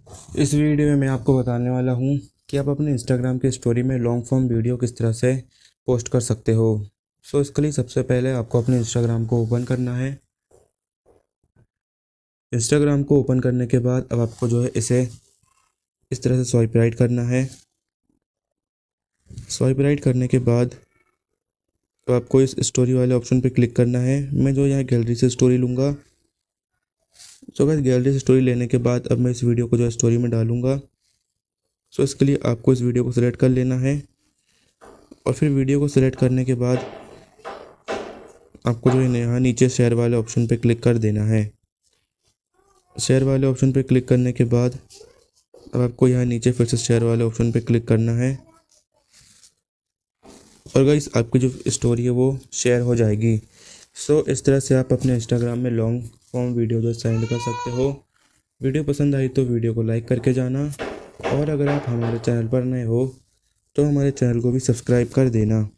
इस वीडियो में मैं आपको बताने वाला हूँ कि आप अपने इंस्टाग्राम के स्टोरी में लॉन्ग फॉर्म वीडियो किस तरह से पोस्ट कर सकते हो। इसके लिए सबसे पहले आपको अपने इंस्टाग्राम को ओपन करना है। इंस्टाग्राम को ओपन करने के बाद अब आपको जो है इसे इस तरह से स्वाइप राइट करना है। स्वाइप राइट करने के बाद अब आपको इस स्टोरी वाले ऑप्शन पे क्लिक करना है। मैं जो यहाँ गैलरी से स्टोरी लूँगा। गाइस, गैलरी से स्टोरी लेने के बाद अब मैं इस वीडियो को जो है स्टोरी में डालूँगा। इसके लिए आपको इस वीडियो को सिलेक्ट कर लेना है और फिर वीडियो को सिलेक्ट करने के बाद आपको जो है यहाँ नीचे शेयर वाले ऑप्शन पे क्लिक कर देना है। शेयर वाले ऑप्शन पे क्लिक करने के बाद अब आपको यहाँ नीचे फिर से शेयर वाले ऑप्शन पे क्लिक करना है और गाइस आपकी जो स्टोरी है वो शेयर हो जाएगी। इस तरह से आप अपने इंस्टाग्राम में लॉन्ग फॉर्म वीडियो जो सेंड कर सकते हो। वीडियो पसंद आई तो वीडियो को लाइक करके जाना और अगर आप हमारे चैनल पर नए हो तो हमारे चैनल को भी सब्सक्राइब कर देना।